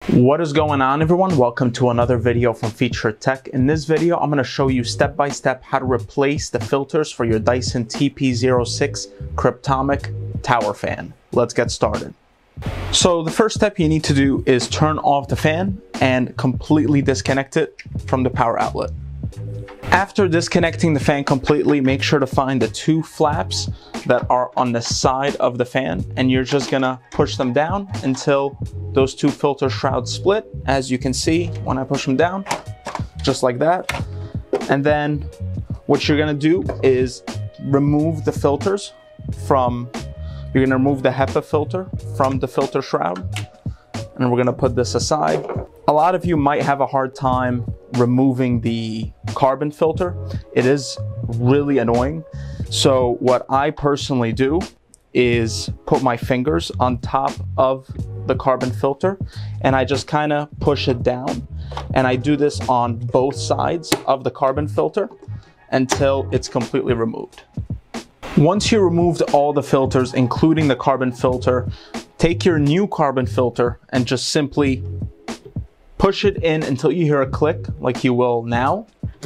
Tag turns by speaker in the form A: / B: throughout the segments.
A: What is going on, everyone? Welcome to another video from Feature Tech. In this video, I'm going to show you step by step how to replace the filters for your Dyson TP06 Cryptomic tower fan. Let's get started. So the first step you need to do is turn off the fan and completely disconnect it from the power outlet. After disconnecting the fan completely, make sure to find the two flaps that are on the side of the fan, and you're just gonna push them down until those two filter shrouds split. As you can see when I push them down, just like that. And then what you're gonna do is remove the filters from, you're gonna remove the HEPA filter from the filter shroud, and we're gonna put this aside. A lot of you might have a hard time removing the carbon filter. It is really annoying. So what I personally do is put my fingers on top of the carbon filter and I just kind of push it down. And I do this on both sides of the carbon filter until it's completely removed. Once you removed all the filters, including the carbon filter, take your new carbon filter and just simply push it in until you hear a click like you will now,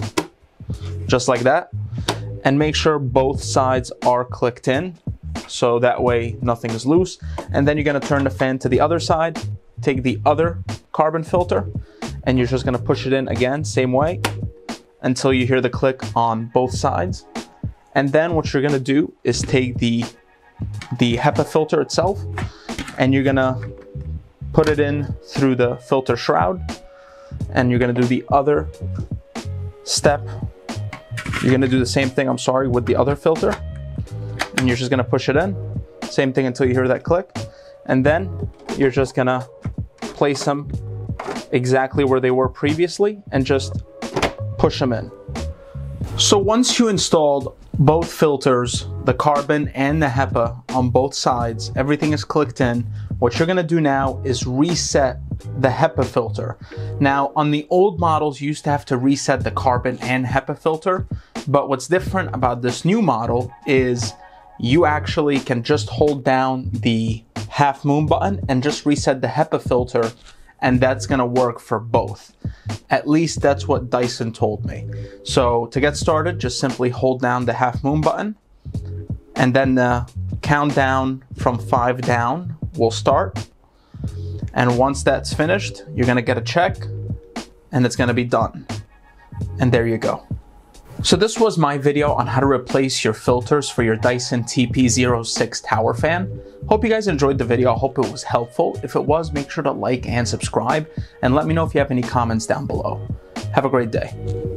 A: just like that. And make sure both sides are clicked in, so that way nothing is loose. And then you're gonna turn the fan to the other side, take the other carbon filter, and you're just gonna push it in again, same way, until you hear the click on both sides. And then what you're gonna do is take the HEPA filter itself, and you're gonna put it in through the filter shroud, and you're gonna do the other step. You're gonna do the same thing, with the other filter, and you're just gonna push it in. Same thing until you hear that click. And then you're just gonna place them exactly where they were previously and just push them in. So once you installed both filters, the carbon and the HEPA on both sides, everything is clicked in. What you're gonna do now is reset the HEPA filter. Now, on the old models, you used to have to reset the carbon and HEPA filter, but what's different about this new model is you actually can just hold down the half moon button and just reset the HEPA filter, and that's gonna work for both. At least that's what Dyson told me. So to get started, just simply hold down the half moon button, and then the countdown from 5 down will start. And once that's finished, you're gonna get a check and it's gonna be done. And there you go. So this was my video on how to replace your filters for your Dyson TP06 tower fan. Hope you guys enjoyed the video. I hope it was helpful. If it was, make sure to like and subscribe, and let me know if you have any comments down below. Have a great day.